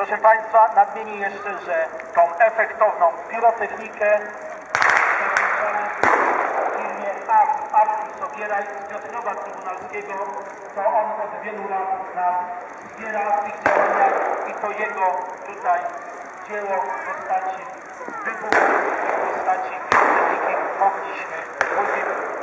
Proszę Państwa, nadmienię jeszcze, że tą efektowną pirotechnikę w firmie Artur Sobieraj z Piotrowa Trybunalskiego, to on od wielu lat nas wspiera w tych działaniach i to jego tutaj dzieło w postaci wybuchu, w postaci pirotechniki mogliśmy podzielić.